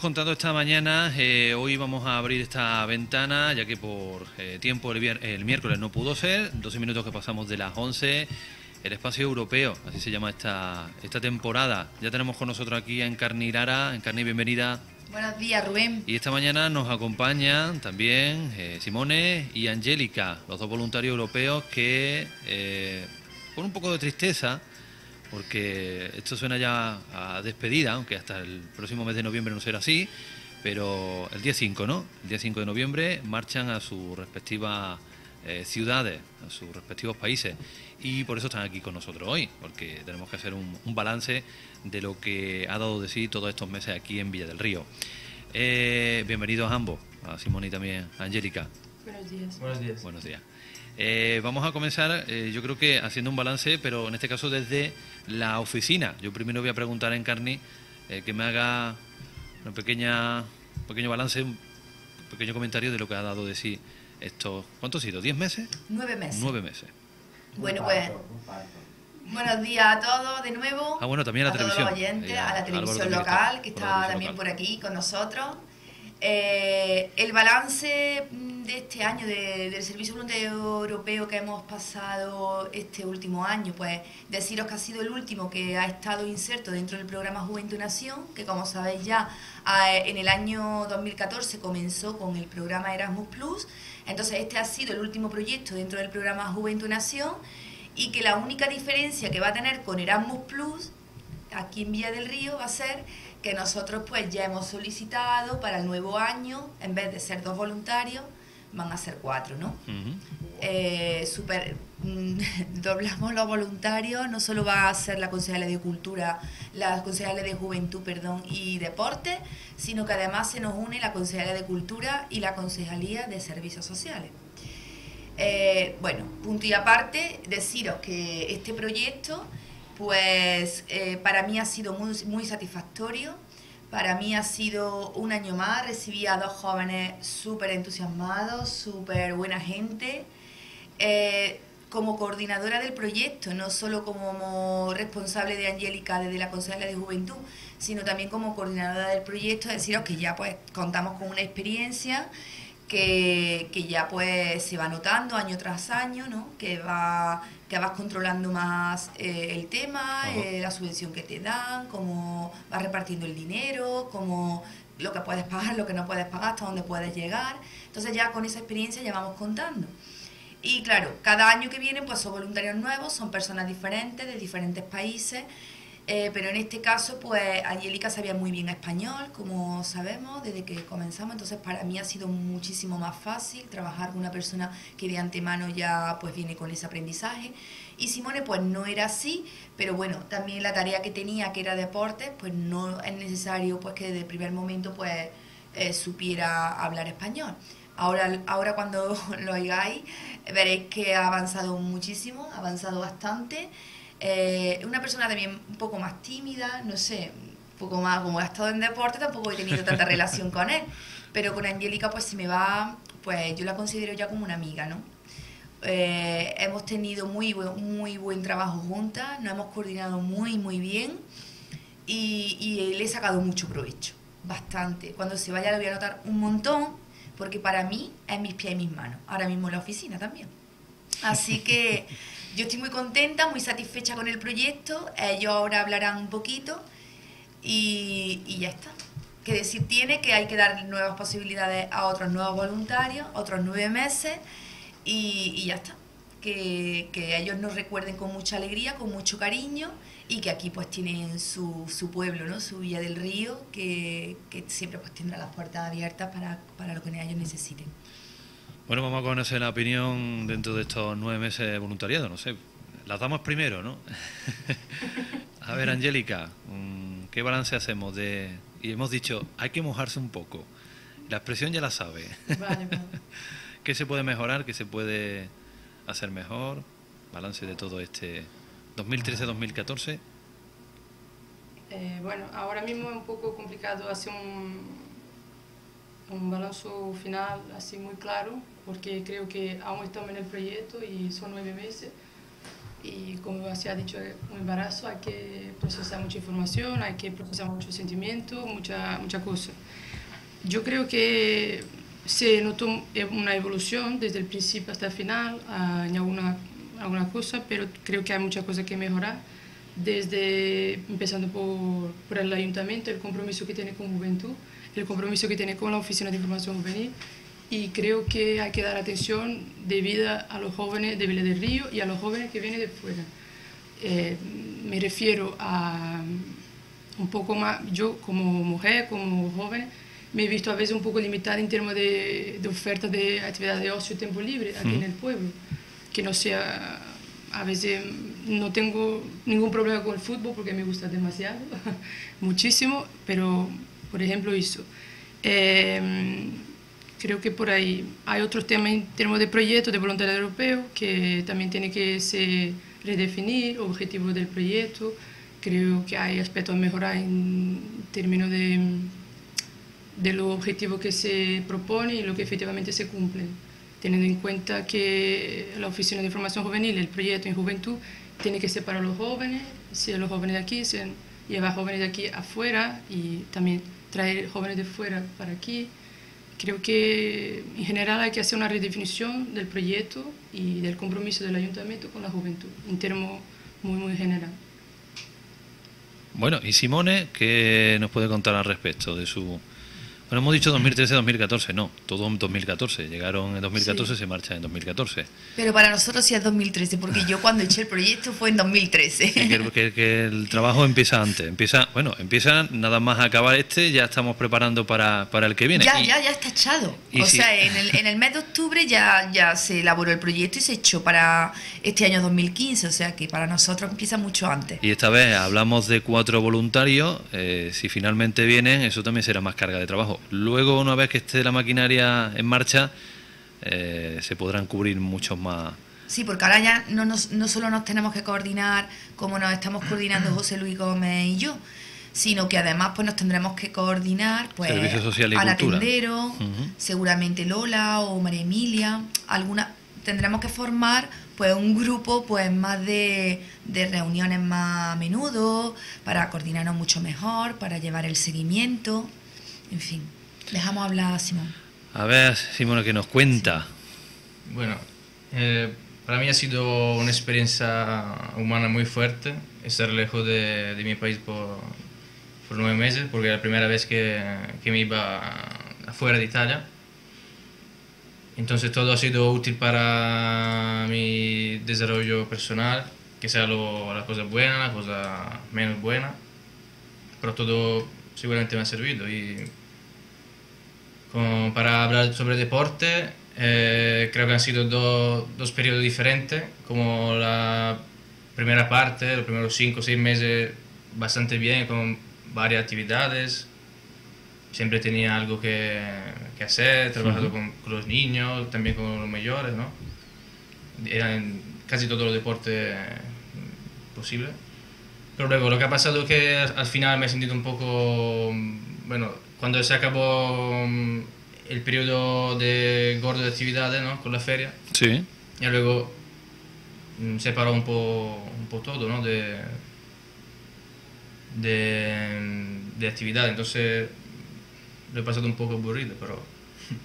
contando esta mañana, hoy vamos a abrir esta ventana, ya que por tiempo el miércoles no pudo ser, 12 minutos que pasamos de las 11, el espacio europeo, así se llama esta temporada. Ya tenemos con nosotros aquí a Encarni Lara. Encarni, bienvenida. Buenos días, Rubén. Y esta mañana nos acompañan también Simone y Angélica, los dos voluntarios europeos que, con un poco de tristeza, porque esto suena ya a despedida, aunque hasta el próximo mes de noviembre no será así, pero el día 5, ¿no? El día 5 de noviembre marchan a sus respectivas ciudades, a sus respectivos países, y por eso están aquí con nosotros hoy, porque tenemos que hacer un balance de lo que ha dado de sí todos estos meses aquí en Villa del Río. Bienvenidos a ambos, a Simone y también a Angélica. Buenos días. Buenos días. Buenos días. Vamos a comenzar, yo creo que haciendo un balance, pero en este caso desde la oficina. Yo primero voy a preguntar a Encarni que me haga un pequeño balance, un pequeño comentario de lo que ha dado de sí estos... ¿Cuánto ha sido? ¿10 meses? 9 meses. 9 meses. Bueno, pues... Buenos días a todos de nuevo. Ah, bueno, también a la televisión. A todos los oyentes, a la televisión Álvaro local, que con la está televisión también local por aquí con nosotros. El balance de este año del Servicio Voluntario Europeo que hemos pasado este último año, pues deciros que ha sido el último que ha estado inserto dentro del programa Juventud Nación, que como sabéis ya en el año 2014 comenzó con el programa Erasmus Plus. Entonces este ha sido el último proyecto dentro del programa Juventud Nación, y que la única diferencia que va a tener con Erasmus Plus aquí en Villa del Río va a ser que nosotros pues ya hemos solicitado para el nuevo año, en vez de ser 2 voluntarios, van a ser 4, ¿no? Doblamos los voluntarios, no solo va a ser la concejala de Cultura, la concejala de Juventud, y Deporte, sino que además se nos une la concejala de Cultura y la concejalía de Servicios Sociales. Bueno, punto y aparte, deciros que este proyecto pues para mí ha sido muy satisfactorio. Para mí ha sido un año más. Recibí a 2 jóvenes súper entusiasmados, súper buena gente. Como coordinadora del proyecto, no solo como responsable de Angélica desde la Concejalía de Juventud, sino también como coordinadora del proyecto, deciros que ya pues contamos con una experiencia que ya pues se va notando año tras año, ¿no? Que vas controlando más el tema, la subvención que te dan, cómo vas repartiendo el dinero, cómo lo que puedes pagar, lo que no puedes pagar, hasta dónde puedes llegar. Entonces ya con esa experiencia ya vamos contando. Y claro, cada año que viene pues son voluntarios nuevos, son personas diferentes, de diferentes países. Pero en este caso, pues Angélica sabía muy bien español, como sabemos, desde que comenzamos. Entonces para mí ha sido muchísimo más fácil trabajar con una persona que de antemano ya pues viene con ese aprendizaje. Y Simone pues no era así, pero bueno, también la tarea que tenía, que era deporte, pues no es necesario pues que desde el primer momento pues supiera hablar español. Ahora cuando lo oigáis veréis que ha avanzado muchísimo, ha avanzado bastante. Una persona también un poco más tímida, no sé, un poco más, como he estado en deporte, tampoco he tenido tanta relación con él, pero con Angélica pues si me va, pues yo la considero ya como una amiga, ¿no? Hemos tenido muy buen trabajo juntas, nos hemos coordinado muy bien y le he sacado mucho provecho, bastante. Cuando se vaya lo voy a notar un montón, porque para mí es mis pies y mis manos, ahora mismo en la oficina también. Así que yo estoy muy contenta, muy satisfecha con el proyecto. Ellos ahora hablarán un poquito y ya está. Que decir tiene que hay que dar nuevas posibilidades a otros nuevos voluntarios, otros 9 meses y ya está. Que ellos nos recuerden con mucha alegría, con mucho cariño, y que aquí pues tienen su pueblo, ¿no? Su Villa del Río, que siempre pues tendrá las puertas abiertas para lo que ellos necesiten. Bueno, vamos a conocer la opinión dentro de estos 9 meses de voluntariado, no sé, las damos primero, ¿no? A ver, Angélica, ¿qué balance hacemos de...? Y hemos dicho, hay que mojarse un poco, la expresión ya la sabe. Vale. ¿Qué se puede mejorar? ¿Qué se puede hacer mejor? Balance de todo este 2013-2014. Bueno, ahora mismo es un poco complicado hacer un balance final así muy claro, porque creo que aún estamos en el proyecto y son 9 meses y como se ha dicho, un embarazo hay que procesar mucha información, hay que procesar muchos sentimientos, mucha cosa. Yo creo que se notó una evolución desde el principio hasta el final en alguna cosa, pero creo que hay muchas cosas que mejorar, empezando por el ayuntamiento, el compromiso que tiene con juventud, el compromiso que tiene con la Oficina de Información Juvenil, y creo que hay que dar atención debida a los jóvenes de Vélez del Río y a los jóvenes que vienen de fuera. Me refiero a un poco más, yo como mujer, como joven, me he visto a veces un poco limitada en términos de ofertas de actividades de ocio y tiempo libre aquí en el pueblo, que no sea, a veces no tengo ningún problema con el fútbol porque me gusta demasiado, muchísimo, pero por ejemplo eso. Creo que por ahí hay otros temas en términos de proyectos de voluntariado europeo que también tiene que se redefinir objetivos del proyecto. Creo que hay aspectos a mejorar en términos de los objetivos que se proponen y lo que efectivamente se cumplen, teniendo en cuenta que la Oficina de Información Juvenil, el proyecto en juventud, tiene que ser para los jóvenes, si los jóvenes de aquí, llevar jóvenes de aquí afuera y también traer jóvenes de fuera para aquí. Creo que en general hay que hacer una redefinición del proyecto y del compromiso del ayuntamiento con la juventud, en términos muy general. Bueno, y Simone, ¿qué nos puede contar al respecto de su...? Bueno, hemos dicho 2013-2014, no, todo en 2014. Llegaron en 2014, sí. Se marcha en 2014. Pero para nosotros sí es 2013, porque yo cuando eché el proyecto fue en 2013. Sí, que el trabajo empieza antes. Empieza nada más a acabar ya estamos preparando para el que viene. Ya está echado. O sea, en el mes de octubre ya se elaboró el proyecto y se echó para este año 2015, o sea que para nosotros empieza mucho antes. Y esta vez hablamos de 4 voluntarios, si finalmente vienen, eso también será más carga de trabajo. Luego, una vez que esté la maquinaria en marcha, se podrán cubrir muchos más. Sí, porque ahora ya no solo nos tenemos que coordinar como nos estamos coordinando José Luis Gómez y yo, sino que además pues nos tendremos que coordinar pues Servicio Social y al Cultura. atendero, seguramente Lola o María Emilia, tendremos que formar pues un grupo pues más de reuniones más a menudo, para coordinarnos mucho mejor, para llevar el seguimiento. En fin, dejamos hablar a Simón. A ver, Simón, ¿qué nos cuenta? Bueno, para mí ha sido una experiencia humana muy fuerte estar lejos de mi país por 9 meses, porque era la primera vez que me iba afuera de Italia. Entonces todo ha sido útil para mi desarrollo personal, que sea la cosa buena, la cosa menos buena, pero todo seguramente me ha servido. Y para hablar sobre deporte, creo que han sido dos periodos diferentes, como la primera parte, los primeros 5 o 6 meses bastante bien, con varias actividades, siempre tenía algo que hacer, trabajando con los niños, también con los mayores, ¿no? Eran casi todos los deportes posibles. Pero luego lo que ha pasado es que al final me he sentido un poco, bueno, cuando se acabó el periodo de gordo de actividades, ¿no? Con la feria. Sí. Y luego se paró un po' todo, ¿no? de actividad. Entonces lo he pasado un poco aburrido, pero...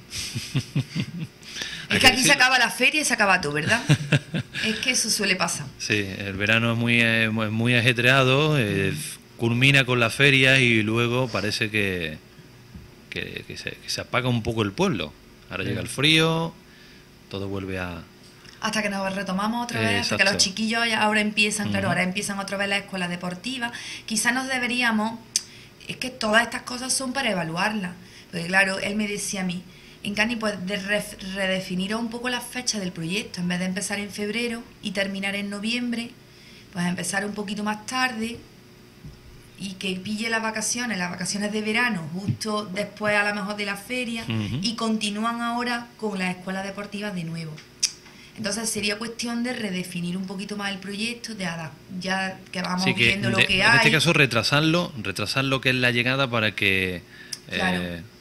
Es que aquí se acaba la feria y se acaba tú, ¿verdad? Es que eso suele pasar. Sí, el verano es muy ajetreado, culmina con la feria y luego parece que se apaga un poco el pueblo. Ahora llega el frío, todo vuelve a... Hasta que nos retomamos otra vez, hasta que los chiquillos ahora empiezan, claro, ahora empiezan otra vez la escuela deportiva. Quizás nos deberíamos... Es que todas estas cosas son para evaluarlas. Porque claro, él me decía a mí, Encarni, pues redefinir un poco la fecha del proyecto, en vez de empezar en febrero y terminar en noviembre, pues empezar un poquito más tarde y que pille las vacaciones de verano, justo después a lo mejor de la feria, y continúan ahora con las escuelas deportivas de nuevo. Entonces sería cuestión de redefinir un poquito más el proyecto, ya que vamos viendo lo que hay. En este caso retrasarlo que es la llegada para que... Claro.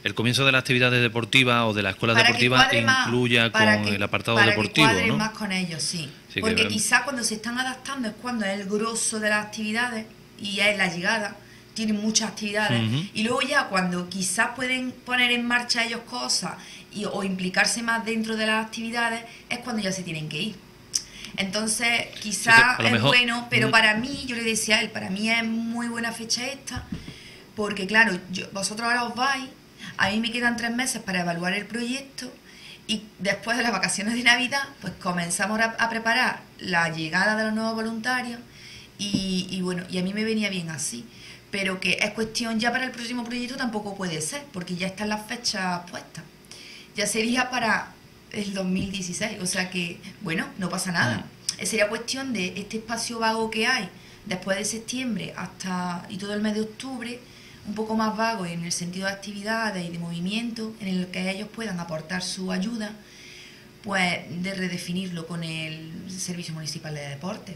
el comienzo de las actividades deportivas o de la escuela deportiva incluya con el apartado deportivo, para que ¿no? más con ellos, sí. Sí, porque quizás cuando se están adaptando es cuando es el grosso de las actividades y es la llegada, tienen muchas actividades, y luego ya cuando quizás pueden poner en marcha ellos cosas o implicarse más dentro de las actividades, es cuando ya se tienen que ir. Entonces, quizás es bueno, pero para mí, yo le decía a él, para mí es muy buena fecha esta, porque claro, vosotros ahora os vais, a mí me quedan 3 meses para evaluar el proyecto, y después de las vacaciones de Navidad, pues comenzamos a preparar la llegada de los nuevos voluntarios, y bueno, y a mí me venía bien así. Pero que es cuestión ya para el próximo proyecto tampoco puede ser, porque ya están las fechas puestas. Ya sería para el 2016, o sea que, bueno, no pasa nada. Sería cuestión de este espacio vago que hay después de septiembre y todo el mes de octubre, un poco más vago en el sentido de actividades y de movimiento, en el que ellos puedan aportar su ayuda, pues de redefinirlo con el Servicio Municipal de Deportes.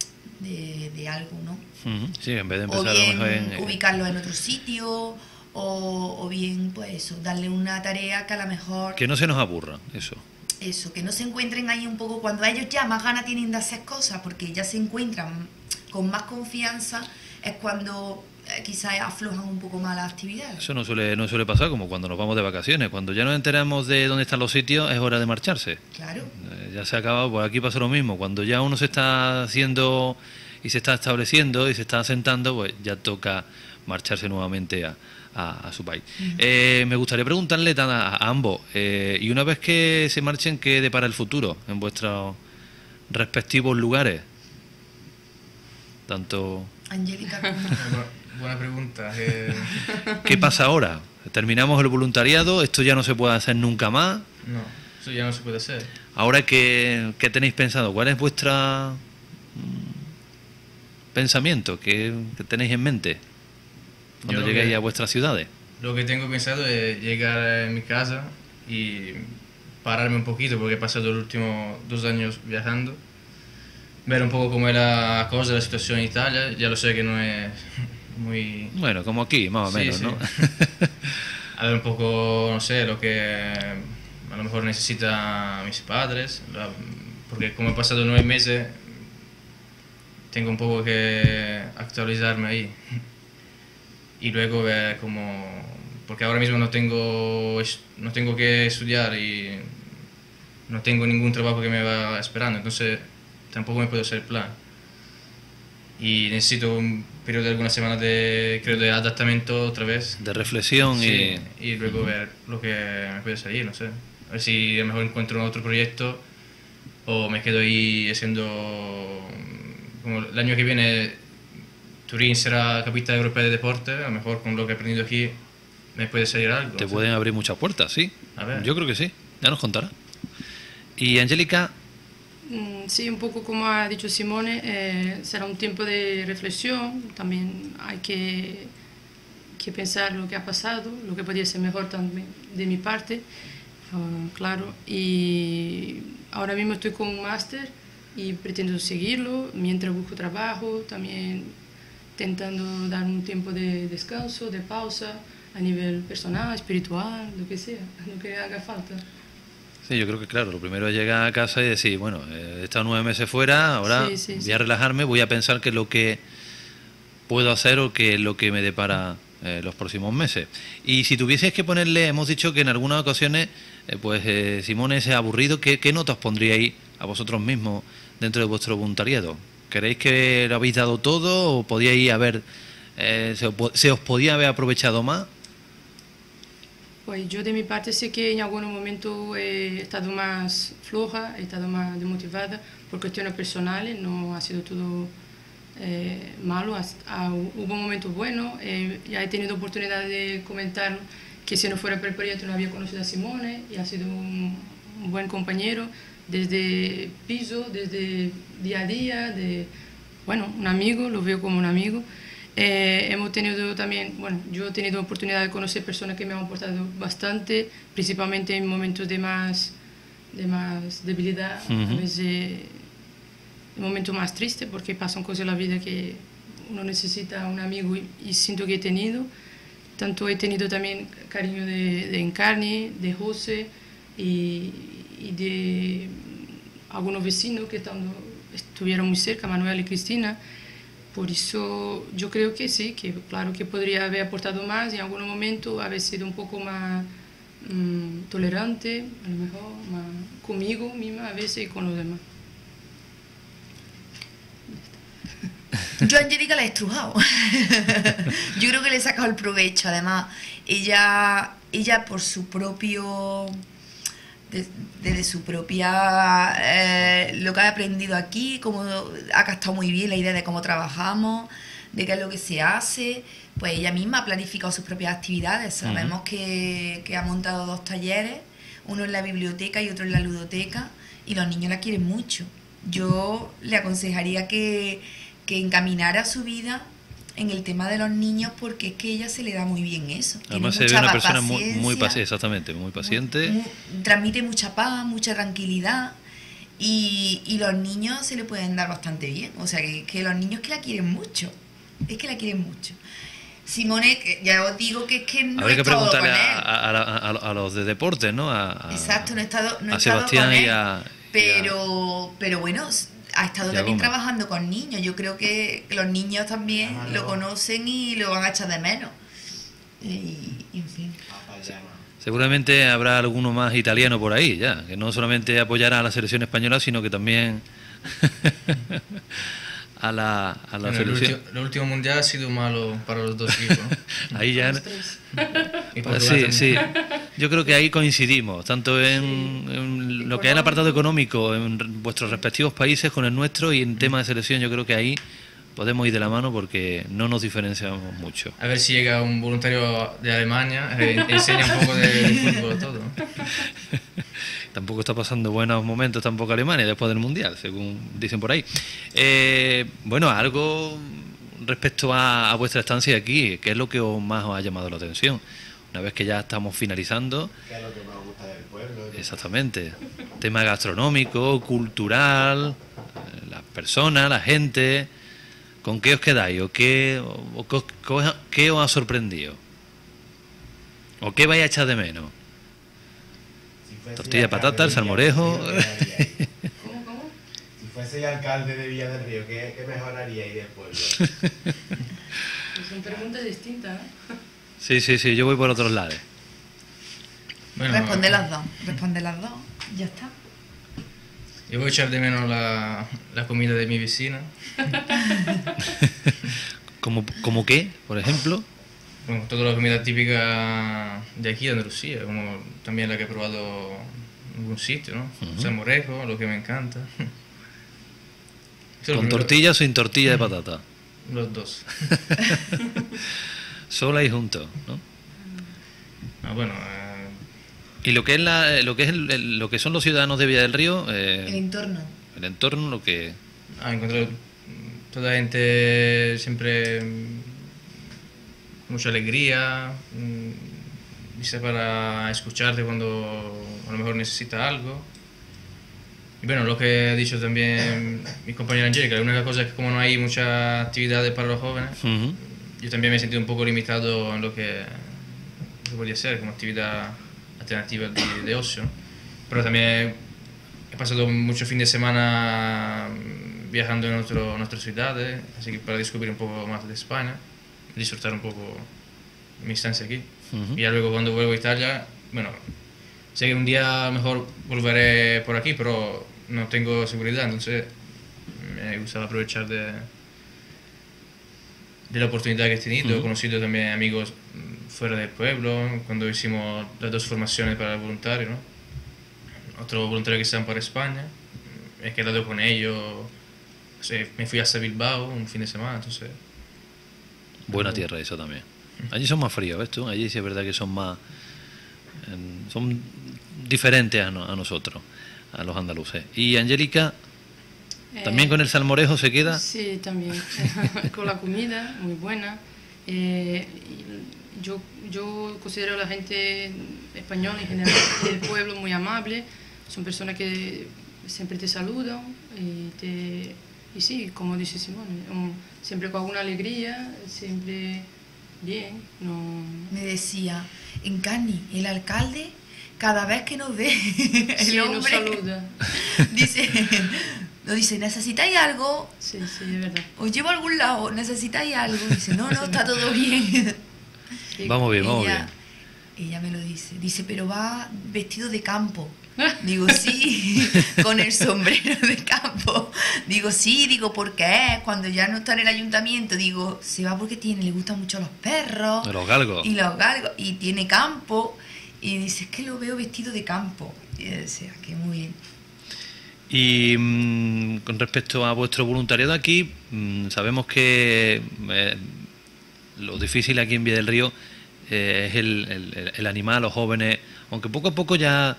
De algo, ¿no? Sí, en vez de empezar o bien a lo mejor ubicarlo en otro sitio, o bien, pues eso, darle una tarea que a lo mejor... Que no se nos aburra, eso. Eso, que no se encuentren ahí un poco cuando ellos ya más ganas tienen de hacer cosas, porque ya se encuentran con más confianza, es cuando quizás aflojan un poco más las actividades. Eso no suele pasar como cuando nos vamos de vacaciones. Cuando ya nos enteramos de dónde están los sitios, es hora de marcharse. Claro. Ya se ha acabado, pues aquí pasa lo mismo. Cuando ya uno se está haciendo y se está estableciendo y se está asentando, pues ya toca marcharse nuevamente a su país. Me gustaría preguntarle a ambos, y una vez que se marchen, ¿qué depara el futuro en vuestros respectivos lugares? Tanto... Angélica, Buena pregunta. ¿Qué pasa ahora? ¿Terminamos el voluntariado? ¿Esto ya no se puede hacer nunca más? No, eso ya no se puede hacer. Ahora, ¿qué tenéis pensado? ¿Cuál es vuestra pensamiento? ¿Qué tenéis en mente cuando lleguéis a vuestras ciudades? Lo que tengo pensado es llegar a mi casa y pararme un poquito, porque he pasado los últimos 2 años viajando, ver un poco cómo era la cosa, la situación en Italia. Ya lo sé que no es muy... Bueno, como aquí, más o menos, sí. ¿no? A ver un poco, no sé, lo que a lo mejor necesitan mis padres, porque como he pasado 9 meses, tengo un poco que actualizarme ahí. Y luego ver cómo... Porque ahora mismo no tengo que estudiar y no tengo ningún trabajo que me va esperando, entonces tampoco me puedo hacer plan. Y necesito un periodo de algunas semanas de adaptamiento otra vez. De reflexión, sí, y luego ver lo que me puede salir, no sé. A ver si a lo mejor encuentro otro proyecto o me quedo ahí haciendo... Como el año que viene Turín será capital europea de deporte, a lo mejor con lo que he aprendido aquí me puede salir algo. Te pueden abrir muchas puertas, sí. A ver. Yo creo que sí, ya nos contará. Y Angélica... Sí, un poco como ha dicho Simone, será un tiempo de reflexión, también hay que pensar lo que ha pasado, lo que podría ser mejor también de mi parte, claro, y ahora mismo estoy con un máster y pretendo seguirlo, mientras busco trabajo, también intentando dar un tiempo de descanso, de pausa, a nivel personal, espiritual, lo que sea, lo que haga falta. Sí, yo creo que claro, lo primero es llegar a casa y decir, bueno, he estado 9 meses fuera, ahora voy a relajarme, voy a pensar qué es lo que puedo hacer o qué es lo que me depara los próximos meses. Y si tuvieseis que ponerle, hemos dicho que en algunas ocasiones, Simone se ha aburrido, ¿qué notas pondríais a vosotros mismos dentro de vuestro voluntariado? ¿Creéis que lo habéis dado todo o podíais haber, se os podía haber aprovechado más? Pues yo de mi parte sé que en algunos momentos he estado más floja, he estado más desmotivada por cuestiones personales, no ha sido todo malo, hubo momentos buenos, ya he tenido oportunidad de comentar que si no fuera por el proyecto no había conocido a Simone y ha sido un buen compañero desde piso, desde día a día, un amigo, lo veo como un amigo. Hemos tenido también, yo he tenido oportunidad de conocer personas que me han aportado bastante, principalmente en momentos de más debilidad, a veces en momentos más tristes, porque pasan cosas en la vida que uno necesita un amigo y siento que he tenido. tanto he tenido también cariño de Encarni, de José y de algunos vecinos que estuvieron muy cerca, Manuel y Cristina. Por eso yo creo que sí, que claro que podría haber aportado más y en algún momento haber sido un poco más tolerante, a lo mejor más conmigo misma a veces y con los demás. Yo a Angélica la he estrujado. Yo creo que le he sacado el provecho. Además, ella por su propio... desde su propia... lo que ha aprendido aquí, como ha captado muy bien la idea de cómo trabajamos, de qué es lo que se hace. Pues ella misma ha planificado sus propias actividades. Sabemos que ha montado 2 talleres, uno en la biblioteca y otro en la ludoteca, y los niños la quieren mucho. Yo le aconsejaría que encaminara su vida en el tema de los niños, porque es que ella se le da muy bien eso. Además se ve una persona muy paciente, exactamente, muy paciente. Transmite mucha paz, mucha tranquilidad, y los niños se le pueden dar bastante bien. O sea, que los niños que la quieren mucho, es que la quieren mucho. Simone, ya os digo que es que no habría he que estado preguntarle con él. a los de deportes, ¿no? Exacto, no he estado Sebastián con él, y a... pero bueno, ha estado también trabajando con niños. Yo creo que los niños también lo conocen y lo van a echar de menos. Y en fin. Seguramente habrá alguno más italiano por ahí, ya, que no solamente apoyará a la selección española, sino que también a la selección. El último mundial ha sido malo para los dos equipos, ¿no? Ahí ya... Y sí. Yo creo que ahí coincidimos, tanto en lo que es el apartado económico en vuestros respectivos países con el nuestro, y en tema de selección yo creo que ahí podemos ir de la mano porque no nos diferenciamos mucho. A ver si llega un voluntario de Alemania, enseña un poco de fútbol todo. Tampoco está pasando buenos momentos tampoco Alemania después del Mundial, según dicen por ahí. Bueno, algo respecto a vuestra estancia aquí, ¿qué es lo que más os ha llamado la atención? Una vez que ya estamos finalizando. ¿Qué es lo que más gusta del pueblo? Exactamente. Tema gastronómico, cultural, las personas, la gente. ¿Con qué os quedáis? ¿O qué os ha sorprendido? ¿O qué vais a echar de menos? Tortilla de patata, el salmorejo. ¿Cómo? Si fuese alcalde de Villa del Río, ¿qué mejoraría ahí del pueblo? Son preguntas distintas, ¿eh? Sí, yo voy por otros lados. Bueno, Responde las dos, ya está. Yo voy a echar de menos la comida de mi vecina. ¿Cómo qué, por ejemplo? Bueno, toda la comida típica de aquí, de Andalucía, como también la que he probado en algún sitio, ¿no? Salmorejo, lo que me encanta. ¿Con tortilla o sin tortilla de patata? Los dos. Sola y juntos, ¿no? Bueno, y lo que es lo que son los ciudadanos de Villa del Río, El entorno. el entorno, lo que... encontrado toda la gente siempre mucha alegría, lista para escucharte cuando a lo mejor necesita algo. Y bueno, lo que ha dicho también mi compañera Angélica, la única cosa es que como no hay muchas actividades para los jóvenes, yo también me he sentido un poco limitado en lo que podía ser como actividad alternativa de ocio. Pero también he pasado muchos fines de semana viajando en nuestras ciudades, así que para descubrir un poco más de España, disfrutar un poco mi estancia aquí. Y ya luego cuando vuelvo a Italia, bueno, sé que un día mejor volveré por aquí, pero no tengo seguridad, entonces me gusta aprovechar de la oportunidad que he tenido. He conocido también amigos fuera del pueblo, cuando hicimos las 2 formaciones para el voluntario, ¿no? Otro voluntario que están para España, he quedado con ellos, o sea, me fui hasta Bilbao un fin de semana, entonces... Buena tierra eso también. Allí son más fríos, ¿ves tú? Allí sí es verdad que son más... son diferentes a nosotros, a los andaluces. ¿Y Angélica, también con el salmorejo se queda? Sí, también. Con la comida, muy buena. Yo considero a la gente española en general del pueblo muy amable. Son personas que siempre te saludan y sí, como dice Simone, siempre con alguna alegría, siempre bien. No... Me decía, Encarni, el alcalde, cada vez que nos ve, el Sí, nos hombre, saluda. nos dice, ¿necesitáis algo? Sí, sí, es verdad. ¿Os llevo a algún lado? ¿Necesitáis algo? Dice, no, está todo bien. Sí. Vamos bien, vamos bien. Ella me lo dice. Dice, pero va vestido de campo. Digo, sí, con el sombrero de campo. Digo, sí, digo, ¿por qué? Cuando ya no está en el ayuntamiento, digo, se va porque le gustan mucho los perros. Los galgos. Y los galgos. Y tiene campo. Y dice, es que lo veo vestido de campo. Y yo decía, que muy bien. Y con respecto a vuestro voluntariado aquí, sabemos que lo difícil aquí en Villa del Río es el animar a los jóvenes, aunque poco a poco ya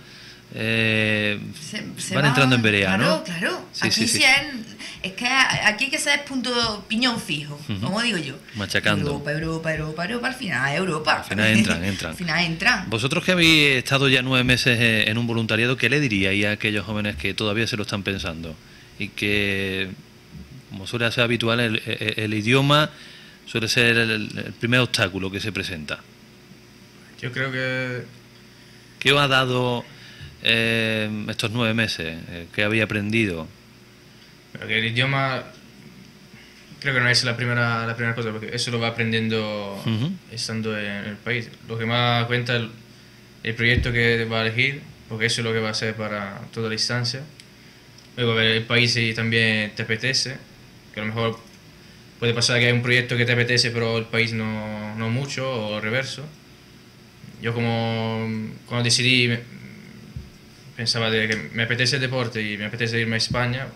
Se van va- entrando en vereda, claro, ¿no? Claro, Sí, aquí sí, sí es que aquí hay que ser piñón fijo, como digo yo. Machacando. Europa, al final Europa. Al final entran. Al final entran. Vosotros que habéis estado ya 9 meses en un voluntariado, ¿qué le diríais a aquellos jóvenes que todavía se lo están pensando? Y que, como suele ser habitual, el idioma suele ser el primer obstáculo que se presenta. Yo creo que ¿Qué os ha dado estos 9 meses? ¿Qué habéis aprendido? el idioma creo que no es la primera cosa, porque eso lo va aprendiendo estando en el país. Lo que más cuenta es el proyecto que va a elegir, porque eso es lo que va a ser para toda la instancia. Luego ver el país si también te apetece, que a lo mejor puede pasar que hay un proyecto que te apetece pero el país no mucho, o el reverso. Yo cuando decidí pensaba de que me apetece el deporte y me apetece irme a España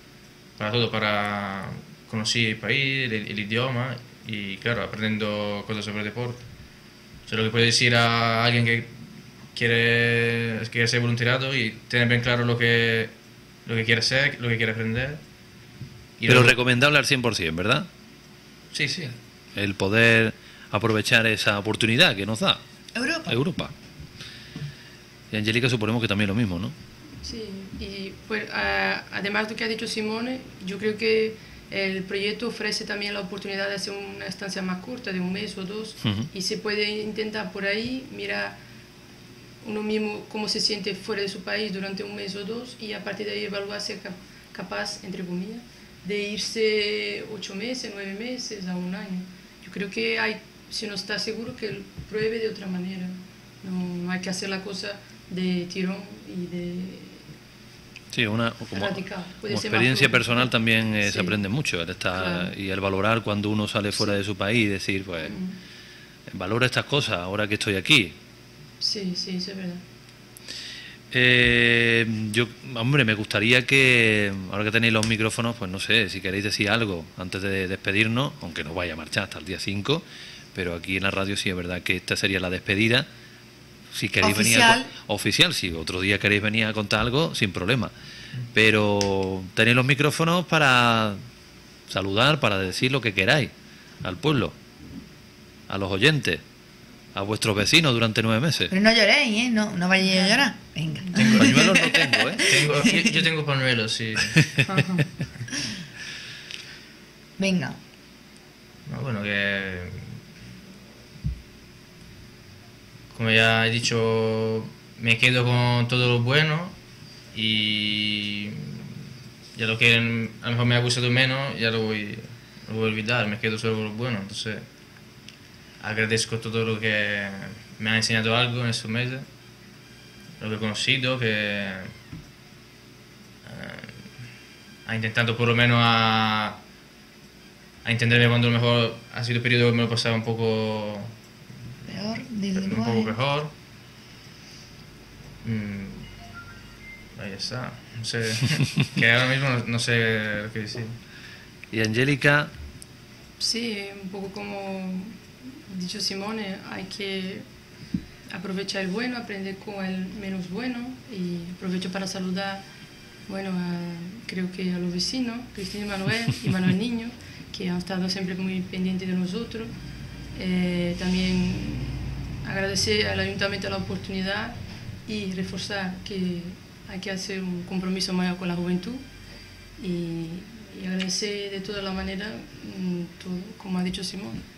para conocer el país, el idioma y claro, aprendiendo cosas sobre el deporte. O sea, lo que puedo decir a alguien que quiere ser voluntariado y tener bien claro lo que quiere hacer, lo que quiere aprender. Y Pero luego- recomendable al 100%, ¿verdad? Sí, sí. El poder aprovechar esa oportunidad que nos da Europa. Y Angélica, suponemos que también lo mismo, ¿no? Sí, y pues, además de lo que ha dicho Simone, yo creo que el proyecto ofrece también la oportunidad de hacer una estancia más corta, de un mes o dos, y se puede intentar por ahí mirar uno mismo cómo se siente fuera de su país durante un mes o dos y a partir de ahí evaluar si es capaz, entre comillas, de irse 8 meses, 9 meses, a un año. Yo creo que si no está seguro, que pruebe de otra manera. No hay que hacer la cosa de tirón y de Sí, como radical. Puede como ser más experiencia fluido. personal también se Sí. aprende mucho el estar Claro. y el valorar cuando uno sale fuera Sí. de su país y decir, pues, valoro estas cosas ahora que estoy aquí. Sí, sí, eso es verdad. Yo, hombre, me gustaría que, ahora que tenéis los micrófonos, pues no sé, si queréis decir algo antes de despedirnos, aunque no vaya a marchar hasta el día 5, pero aquí en la radio sí es verdad que esta sería la despedida. Si queréis venir oficial, si otro día queréis venir a contar algo, sin problema. Pero tenéis los micrófonos para saludar, para decir lo que queráis al pueblo, a los oyentes, a vuestros vecinos durante 9 meses. Pero no lloréis, ¿eh? No vayáis a llorar. Venga. Pañuelos no tengo, ¿eh? yo tengo pañuelos, sí. Venga. No, bueno, que como ya he dicho, me quedo con todo lo bueno y ya lo que a lo mejor me ha gustado menos, ya lo voy a olvidar, me quedo solo con lo bueno. Entonces, agradezco todo lo que me ha enseñado algo en estos meses, lo que he conocido, que ha intentado por lo menos a entenderme cuando a lo mejor ha sido un periodo que me lo pasaba un poco Peor del un poco lenguaje. mejor. Ahí está. No sé. Que ahora mismo no sé lo que decir. Y Angélica, Sí, un poco como ha dicho Simone, hay que aprovechar el bueno, aprender con el menos bueno y aprovecho para saludar, bueno, creo que a los vecinos, Cristina y Manuel Niño, que han estado siempre muy pendientes de nosotros. También agradecer al Ayuntamiento la oportunidad y reforzar que hay que hacer un compromiso mayor con la juventud y agradecer de toda la manera todo, como ha dicho Simón.